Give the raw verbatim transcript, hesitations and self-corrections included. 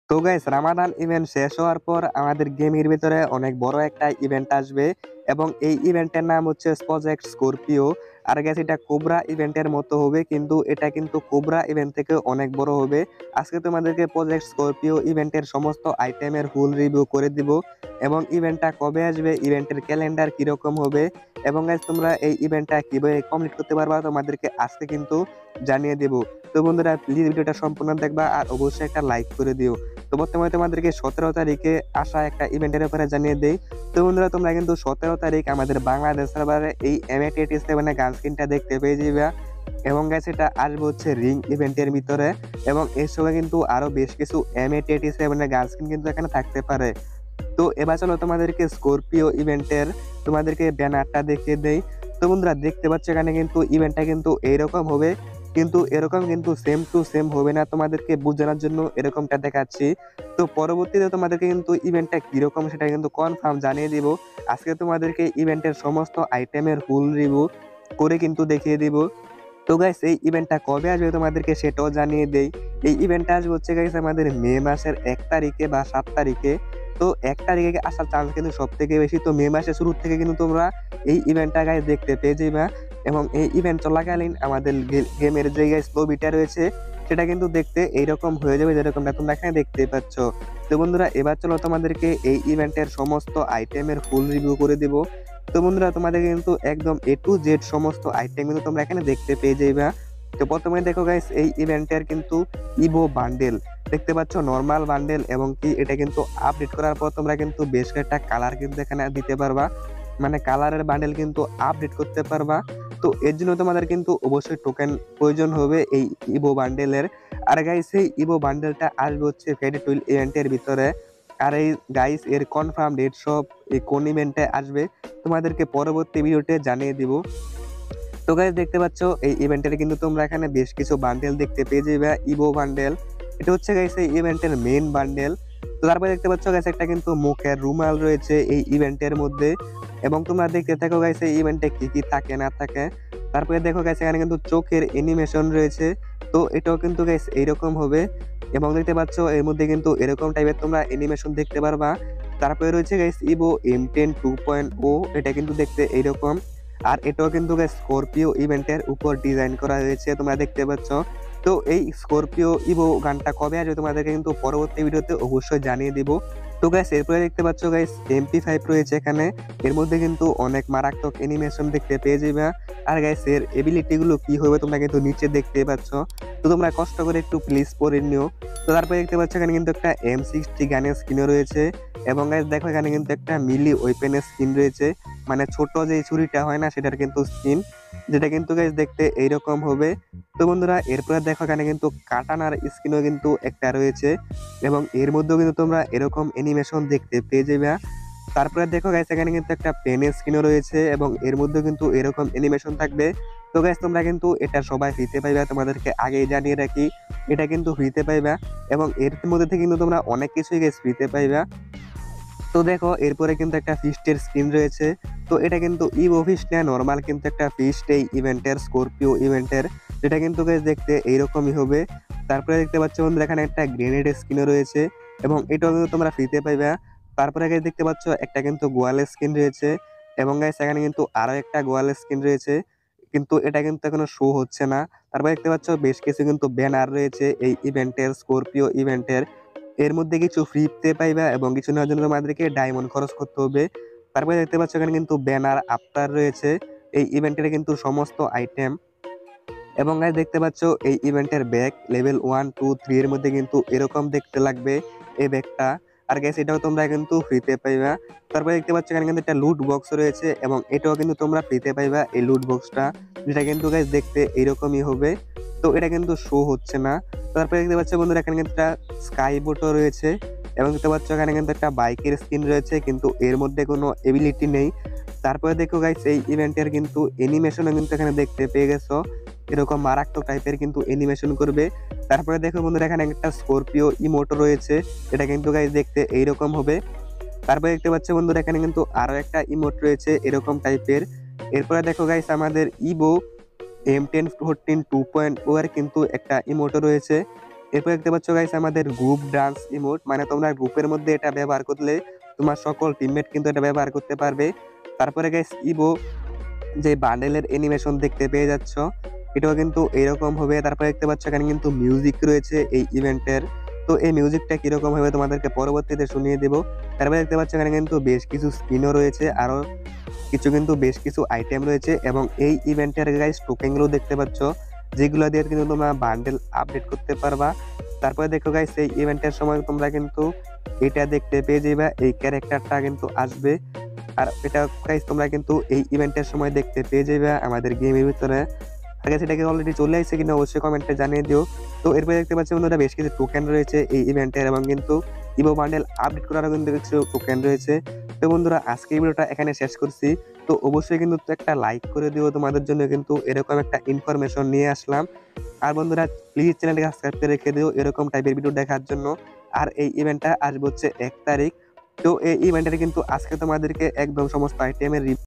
তো guys, Ramadan event শেষ হওয়ার পর আমাদের গেমের ভিতরে অনেক বড় একটা ইভেন্ট আসবে এবং এই ইভেন্টের নাম হচ্ছে প্রজেক্ট স্করপিও। আর গাইস, এটা কোবরা ইভেন্টের মতো হবে, কিন্তু এটা কিন্তু কোবরা ইভেন্ট থেকে অনেক বড় হবে। আজকে তোমাদেরকে প্রজেক্ট স্করপিও ইভেন্টের সমস্ত আইটেমের ফুল রিভিউ করে দিব এবং ইভেন্টটা কবে আসবে, ইভেন্টের ক্যালেন্ডার কিরকম হবে এবং গাইস তোমরা এই ইভেন্টটা কিভাবে কমপ্লিট করতে পারবা তোমাদেরকে আজকে কিন্তু জানিয়ে দেব। তো বন্ধুরা, প্লিজ ভিডিওটা সম্পূর্ণ দেখবা আর অবশ্যই একটা লাইক করে দিও। তো বর্তমানে তোমাদেরকে সতেরো তারিখে আসা একটা ইভেন্টের ব্যাপারে জানিয়ে দেই। তো বন্ধুরা, তোমরা কিন্তু সতেরো তারিখ আমাদের বাংলাদেশ সার্ভারে এই এম এ টি সেভেন গান স্ক্রিনটা দেখতে পেয়ে যাবে এবং গাইস এটা আসবে হচ্ছে রিং ইভেন্টের ভিতরে এবং এর সঙ্গে কিন্তু আরো বেশ কিছু M A T seven gun screen কিন্তু এখানে থাকতে পারে। তো এবার চলো তোমাদেরকে স্করপিও ইভেন্টের তোমাদেরকে ব্যানারটা দেখিয়ে দেই। তো বন্ধুরা, দেখতে পাচ্ছ এখানে কিন্তু ইভেন্টটা কিন্তু এইরকম হবে, কিন্তু এরকম কিন্তু সেম টু সেম হবে না, তোমাদেরকে বোঝানোর জন্য এরকমটা দেখাচ্ছি। তো পরবর্তীতে তোমাদেরকে কিন্তু ইভেন্টটা কিরকম সেটা কিন্তু কনফার্ম জানিয়ে দিব। আজকে তোমাদেরকে ইভেন্টের সমস্ত আইটেমের ফুল রিভিউ করে কিন্তু দেখিয়ে দিব। তো গাইস, এই ইভেন্টটা কবে আসবে তোমাদেরকে সেটাও জানিয়ে দেই। এই ইভেন্টটা আসবে হচ্ছে গাইস আমাদের মে মাসের এক তারিখে বা সাত তারিখে। তো এক তারিখে আসার চান্স কিন্তু সব থেকে বেশি। তো মে মাসের শুরু থেকে কিন্তু তোমরা এই ইভেন্টটা গাইস দেখতে পেয়ে যাবে এবং এই ইভেন্ট চলাকালীন আমাদের গেমের যে গাইস লবিটা রয়েছে সেটা কিন্তু দেখতে এইরকম হয়ে যাবে যেরকমটা তোমরা এখানে দেখতে পাচ্ছ। তো বন্ধুরা, এবার চলো তোমাদেরকে এই ইভেন্টের সমস্ত আইটেমের ফুল রিভিউ করে দিব। তো বন্ধুরা, তোমাদের কিন্তু একদম এ টু জেড সমস্ত আইটেম কিন্তু তোমরা এখানে দেখতে পেয়ে যাইবা। তো প্রথমে দেখো গাইস, এই ইভেন্টের কিন্তু ইভো বান্ডেল দেখতে পাচ্ছ, নরমাল বান্ডেল এবং কি এটা কিন্তু আপডেট করার পর তোমরা কিন্তু বেশ কয়েকটা কালার কিন্তু এখানে দিতে পারবা, মানে কালারের বান্ডেল কিন্তু আপডেট করতে পারবা। তো এর জন্য তোমাদের কিন্তু অবশ্যই টোকেন প্রয়োজন হবে এই ইভো বান্ডেলের। আর গাইস, এই ইভো বান্ডেলটা আসবে হচ্ছে ফেডে টুইল ইভেন্টের ভিতরে। আর এই গাইস এর কনফার্ম ডেট সব এই কোন ইভেন্টে আসবে তোমাদেরকে পরবর্তী ভিডিওতে জানিয়ে দিব। তো গাইস, দেখতে পাচ্ছ এই ইভেন্টের কিন্তু তোমরা এখানে বেশ কিছু বান্ডেল দেখতে পেয়ে যাবে। ইভো বান্ডেল এটা হচ্ছে গাইস এই ইভেন্টের মেইন বান্ডেল। তো তারপরে দেখতে পাচ্ছ গাইস একটা কিন্তু মুখের রুমাল রয়েছে এই ইভেন্টের মধ্যে এবং তোমরা দেখতে থাকো গাইস এই ইভেন্টে কি কি থাকে না থাকে। তারপরে দেখো গাইস এখানে কিন্তু চোখের অ্যানিমেশন রয়েছে। তো এটাও কিন্তু গাইস এইরকম হবে এবং দেখতে পাচ্ছ এর মধ্যে কিন্তু এরকম টাইপের তোমরা অ্যানিমেশন দেখতে পারবা। তারপরে রয়েছে guys Evo M ten two point O, এটা কিন্তু দেখতে এইরকম। আর এটাও কিন্তু স্করপিও ইভেন্টের উপর ডিজাইন করা হয়েছে, তোমরা দেখতে পাচ্ছ। তো এই স্করপিও ইভো গানটা কবে আসবে তোমাদেরকে কিন্তু পরবর্তী ভিডিওতে অবশ্যই জানিয়ে দিব। তো গাইস, এরপরে দেখতে পাচ্ছ গাইস এমপি ফাইভ রয়েছে এখানে। এর মধ্যে কিন্তু অনেক মারাত্মক অ্যানিমেশন দেখতে পেয়ে যাবে। আর গাইস এর এবিলিটি গুলো কি হবে তোমরা কিন্তু নিচে দেখতে পাচ্ছ। তো তোমরা কষ্ট করে একটু প্লিজ পড়ে নিও। তো তারপরে দেখতে পাচ্ছ এখানে কিন্তু একটা এম সিক্সটি গানের স্কিনও রয়েছে এবং গাইস দেখো এখানে কিন্তু একটা মিলি ওয়েপেনের স্কিন রয়েছে, মানে ছোট যে ছুরিটা হয় না সেটার কিন্তু স্কিন, যেটা কিন্তু গাইস দেখতে এইরকম হবে। তো বন্ধুরা, এরপরে দেখো এখানে কিন্তু কাটানার স্কিনও কিন্তু একটা রয়েছে এবং এর মধ্যেও কিন্তু তোমরা এরকম অ্যানিমেশন দেখতে পেয়ে যাবে। তারপরে দেখো গাইস এখানে কিন্তু একটা পেনের স্কিনও রয়েছে এবং এর মধ্যে কিন্তু এরকম অ্যানিমেশন থাকবে। তো গাইস তোমরা কিন্তু এটা সবাই ফ্রিতে পাইবা, তোমাদেরকে আগেই জানিয়ে রাখি এটা কিন্তু ফ্রিতে পাইবা এবং এর মধ্যে থেকে কিন্তু তোমরা অনেক কিছুই গাইস ফ্রিতে পাইবা। তো দেখো এরপরে কিন্তু একটা ফিস্টের স্কিন রয়েছে। তো এটা কিন্তু ইভো ফিস্ট না, নর্মাল কিন্তু একটা ফিস্ট এই ইভেন্টের স্করপিও ইভেন্টের, যেটা কিন্তু গাইস দেখতে এইরকমই হবে। তারপরে দেখতে পাচ্ছ বন্ধুরা এখানে একটা গ্রেনেড স্কিনও রয়েছে এবং এটাও কিন্তু তোমরা ফ্রিতে পাইবা। তারপরে গাইস দেখতে পাচ্ছ একটা কিন্তু গোয়ালের স্কিন রয়েছে এবং গাইস এখানে কিন্তু আরো একটা গোয়ালের স্কিন রয়েছে, কিন্তু এটা কিন্তু এখনো শো হচ্ছে না। তারপরে দেখতে পাচ্ছ বেশ কিছু কিন্তু ব্যানার রয়েছে এই ইভেন্টের, স্করপিও ইভেন্টের। এর মধ্যে কিছু ফ্রিতে পাইবা এবং কিছু নেওয়ার জন্য তোমাদেরকে ডায়মন্ড খরচ করতে হবে। তারপরে দেখতে পাচ্ছ এখানে কিন্তু ব্যানার আফতার রয়েছে এই ইভেন্টের কিন্তু সমস্ত আইটেম এবং গাইস দেখতে পাচ্ছ এই ইভেন্টের bag level one two three এর মধ্যে কিন্তু এরকম দেখতে লাগবে এই ব্যাগটা। আর গাইস এটাও তোমরা কিন্তু ফ্রিতে পাইবা। তারপরে দেখতে পাচ্ছ এখানে কিন্তু একটা লুট বক্স রয়েছে এবং এটাও কিন্তু তোমরা ফ্রিতে পাইবা এই লুট বক্সটা, যেটা কিন্তু গাইস দেখতে এইরকমই হবে। তো এটা কিন্তু শো হচ্ছে না। তারপরে দেখতে পাচ্ছ বন্ধুরা এখানে কিন্তু একটা স্কাই বোটও রয়েছে এবং দেখতে পাচ্ছ এখানে কিন্তু একটা বাইকের স্কিন রয়েছে, কিন্তু এর মধ্যে কোনো এবিলিটি নেই। তারপরে দেখো গাইস এই ইভেন্টের কিন্তু অ্যানিমেশনও কিন্তু এখানে দেখতে পেয়ে গেছো, এরকম মারাত্মক টাইপের কিন্তু অ্যানিমেশন করবে। তারপরে দেখো বন্ধুরা এখানে একটা স্করপিও ইমোটো রয়েছে, এটা কিন্তু গাইস দেখতে এইরকম হবে। তারপরে দেখতে পাচ্ছ বন্ধুরা এখানে কিন্তু আরো একটা ইমোট রয়েছে এরকম টাইপের। এরপরে দেখো গাইস আমাদের Evo M ten fourteen two point O এর কিন্তু একটা ইমোটো রয়েছে এরপর দেখতে পাচ্ছ গাইস আমাদের গ্রুপ ডান্স ইমোট, মানে তোমরা গ্রুপের মধ্যে এটা ব্যবহার করলে তোমার সকল টিমমেট কিন্তু এটা ব্যবহার করতে পারবে। তারপরে গাইস ইভো যে বান্ডেলের অ্যানিমেশন দেখতে পেয়ে যাচ্ছ, এটাও কিন্তু এরকম হবে। তারপরে দেখতে পাচ্ছ এখানে কিন্তু মিউজিক রয়েছে এই ইভেন্টের, তো এই মিউজিকটা কিরকম হবে তোমাদেরকে পরবর্তীতে শুনিয়ে দেব। তারপরে দেখতে পাচ্ছ এখানে কিন্তু বেশ কিছু স্পিনও রয়েছে, আরো কিছু কিন্তু বেশ কিছু আইটেম রয়েছে এবং এই ইভেন্টের গাইস টোকেনগুলো দেখতে পাচ্ছ, যেগুলো দিয়ে কিন্তু তোমরা বান্ডেল আপডেট করতে পারবা। তারপরে দেখো গাইস এই ইভেন্টের সময় তোমরা কিন্তু এটা দেখতে পেয়ে যাবে, এই ক্যারেক্টারটা কিন্তু আসবে। আর এটা গাইস তোমরা কিন্তু এই ইভেন্টের সময় দেখতে পেয়ে যাবে আমাদের গেমের ভিতরে। আগে সেটাকে অলরেডি চলে আসছে কিনা অবশ্যই কমেন্টে জানিয়ে দিও। তো এরপরে দেখতে পাচ্ছি বন্ধুরা বেশ কিছু টোকেন রয়েছে এই ইভেন্টের এবং কিন্তু ইভো বান্ডেল আপডেট করারও কিন্তু কিছু টোকেন রয়েছে। তো বন্ধুরা আজকে এই ভিডিওটা এখানে শেষ করছি। তো অবশ্যই কিন্তু একটা লাইক করে দিও, তোমাদের জন্য কিন্তু এরকম একটা ইনফরমেশন নিয়ে আসলাম। আর বন্ধুরা প্লিজ চ্যানেলটাকে সাবস্ক্রাইব করে রেখে দিও এরকম টাইপের ভিডিও দেখার জন্য। আর এই ইভেন্টটা আসবে হচ্ছে এক তারিখ। তো এই ইভেন্টের কিন্তু আজকে তোমাদেরকে একদম সমস্ত আইটেমের